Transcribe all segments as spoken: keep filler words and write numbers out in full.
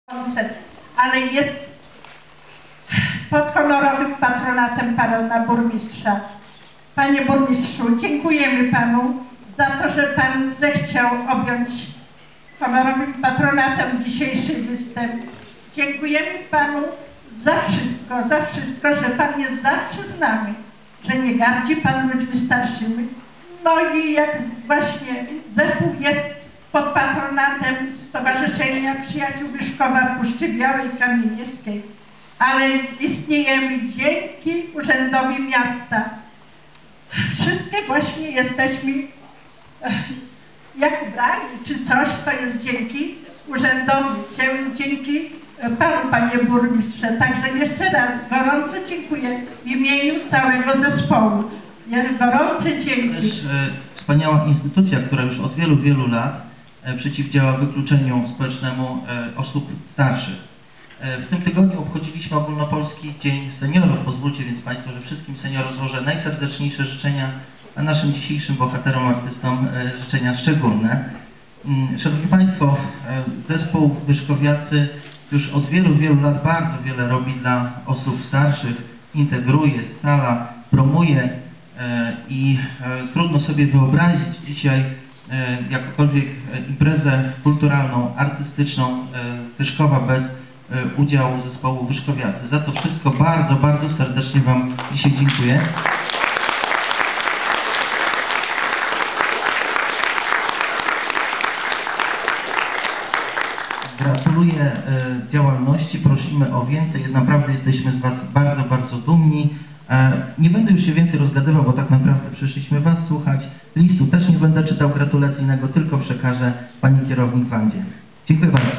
ale jest pod honorowym patronatem pana burmistrza. Panie burmistrzu, dziękujemy panu za to, że pan zechciał objąć honorowym patronatem dzisiejszy występ. Dziękujemy panu za wszystko, za wszystko, że pan jest zawsze z nami, że nie gardzi pan ludźmi starszymi. No i jak właśnie zespół jest pod patronatem Stowarzyszenia Przyjaciół Wyszkowa w Puszczy Białej Kamienieckiej, ale istniejemy dzięki Urzędowi Miasta. Wszystkie właśnie jesteśmy jak ubrani czy coś, to jest dzięki Urzędowi, dzięki panu, panie burmistrze. Także jeszcze raz gorąco dziękuję w imieniu całego zespołu. Gorące dzięki. Też e, wspaniała instytucja, która już od wielu, wielu lat e, przeciwdziała wykluczeniu społecznemu e, osób starszych. E, w tym tygodniu obchodziliśmy Ogólnopolski Dzień Seniorów. Pozwólcie więc państwo, że wszystkim seniorom złożę najserdeczniejsze życzenia, a naszym dzisiejszym bohaterom, artystom e, życzenia szczególne. Mm, Szanowni Państwo, e, zespół Wyszkowiacy już od wielu, wielu lat bardzo wiele robi dla osób starszych, integruje, scala, promuje i trudno sobie wyobrazić dzisiaj jakąkolwiek imprezę kulturalną, artystyczną Wyszkowa bez udziału zespołu Wyszkowiacy. Za to wszystko bardzo, bardzo serdecznie wam dzisiaj dziękuję. Gratuluję działalności, prosimy o więcej, naprawdę jesteśmy z was bardzo, bardzo dumni. Nie będę już się więcej rozgadywał, bo tak naprawdę przyszliśmy was słuchać. Listu też nie będę czytał gratulacyjnego, tylko przekażę pani kierownik Wandzie. Dziękuję bardzo.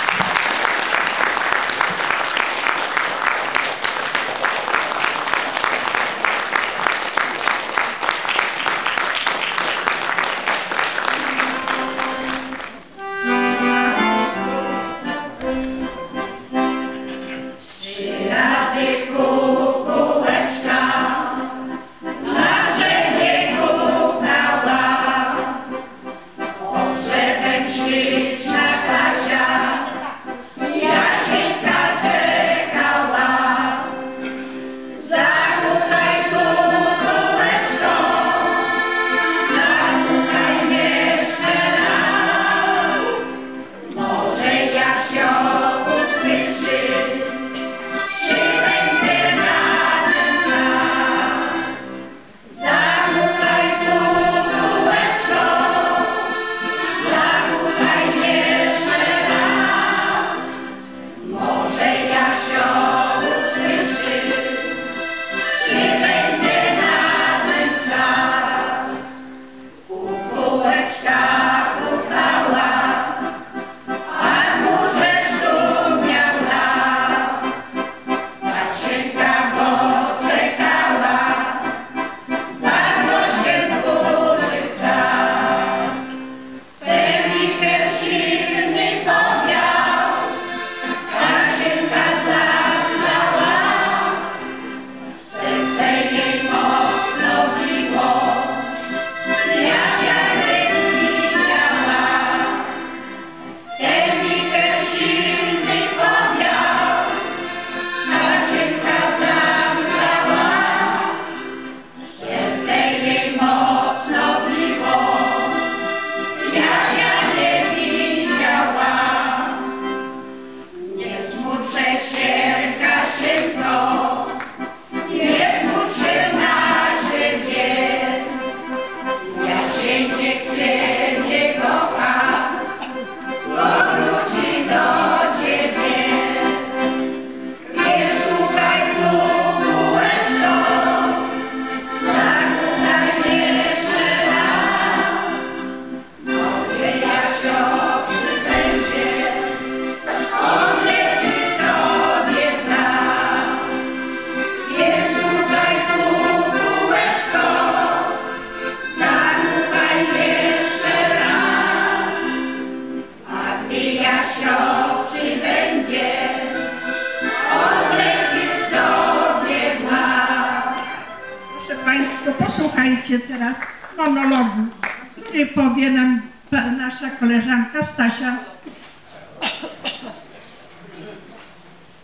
Posłuchajcie teraz monologu, który powie nam nasza koleżanka Stasia.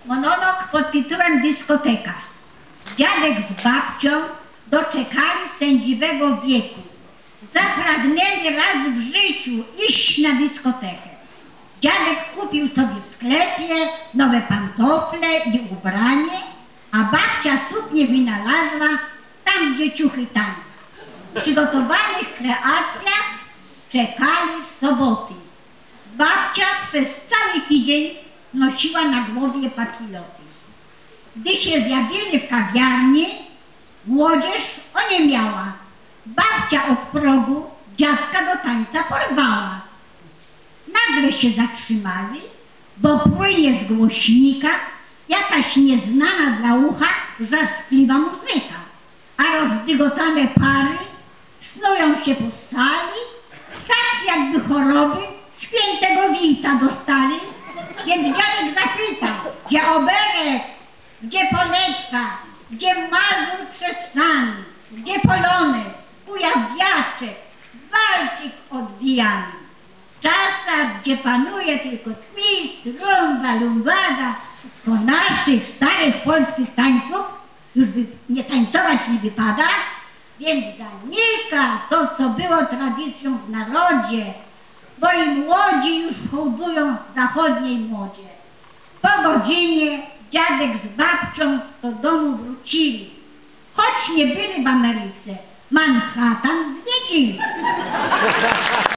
Monolog pod tytułem Dyskoteka. Dziadek z babcią doczekali sędziwego wieku. Zapragnęli raz w życiu iść na dyskotekę. Dziadek kupił sobie w sklepie nowe pantofle i ubranie, a babcia suknię wynalazła tam, gdzie ciuchy tam. W przygotowanych kreacjach czekali z soboty. Babcia przez cały tydzień nosiła na głowie papilloty. Gdy się zjawili w kawiarni, młodzież oniemiała. Babcia od progu dziadka do tańca porwała. Nagle się zatrzymali, bo płynie z głośnika jakaś nieznana dla ucha wrzaskliwa muzyka, a rozdygotane pary snują się po sali, tak jakby choroby świętego Wita dostali. Więc dziadek zapytał, gdzie oberek, gdzie poleczka, gdzie Mazur Krzesany, gdzie polonez, ujawiaczek, walczyk odbijany. W czasach, gdzie panuje tylko twist, rumba, lumbada, to naszych starych polskich tańców już by nie tańcować nie wypada, więc zanika to, co było tradycją w narodzie, bo i młodzi już hołdują zachodniej modzie. Po godzinie dziadek z babcią do domu wrócili, choć nie byli w Ameryce, Manhattan zwiedzili.